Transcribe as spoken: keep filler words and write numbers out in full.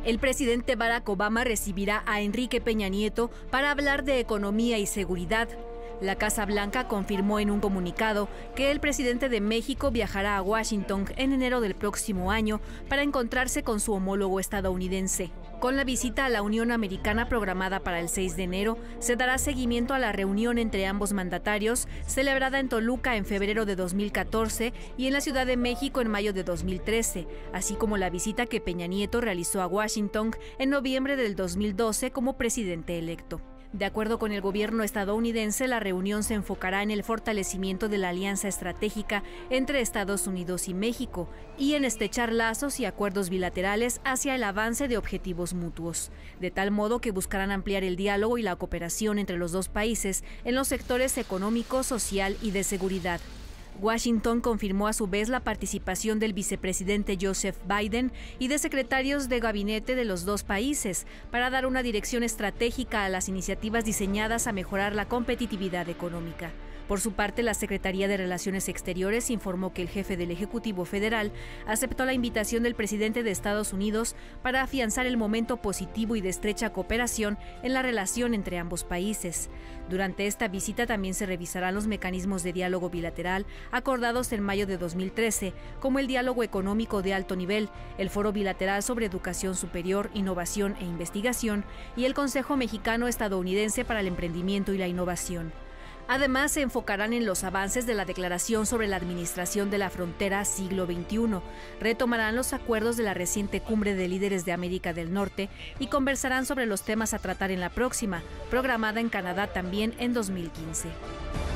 El presidente Barack Obama recibirá a Enrique Peña Nieto para hablar de economía y seguridad. La Casa Blanca confirmó en un comunicado que el presidente de México viajará a Washington en enero del próximo año para encontrarse con su homólogo estadounidense. Con la visita a la Unión Americana programada para el seis de enero, se dará seguimiento a la reunión entre ambos mandatarios, celebrada en Toluca en febrero de dos mil catorce y en la Ciudad de México en mayo de dos mil trece, así como la visita que Peña Nieto realizó a Washington en noviembre del dos mil doce como presidente electo. De acuerdo con el gobierno estadounidense, la reunión se enfocará en el fortalecimiento de la alianza estratégica entre Estados Unidos y México y en estrechar lazos y acuerdos bilaterales hacia el avance de objetivos mutuos, de tal modo que buscarán ampliar el diálogo y la cooperación entre los dos países en los sectores económico, social y de seguridad. Washington confirmó a su vez la participación del vicepresidente Joseph Biden y de secretarios de gabinete de los dos países para dar una dirección estratégica a las iniciativas diseñadas a mejorar la competitividad económica. Por su parte, la Secretaría de Relaciones Exteriores informó que el jefe del Ejecutivo Federal aceptó la invitación del presidente de Estados Unidos para afianzar el momento positivo y de estrecha cooperación en la relación entre ambos países. Durante esta visita también se revisarán los mecanismos de diálogo bilateral acordados en mayo de dos mil trece, como el diálogo económico de alto nivel, el Foro Bilateral sobre Educación Superior, Innovación e Investigación y el Consejo Mexicano-Estadounidense para el Emprendimiento y la Innovación. Además, se enfocarán en los avances de la Declaración sobre la Administración de la Frontera Siglo veintiuno, retomarán los acuerdos de la reciente Cumbre de Líderes de América del Norte y conversarán sobre los temas a tratar en la próxima, programada en Canadá también en dos mil quince.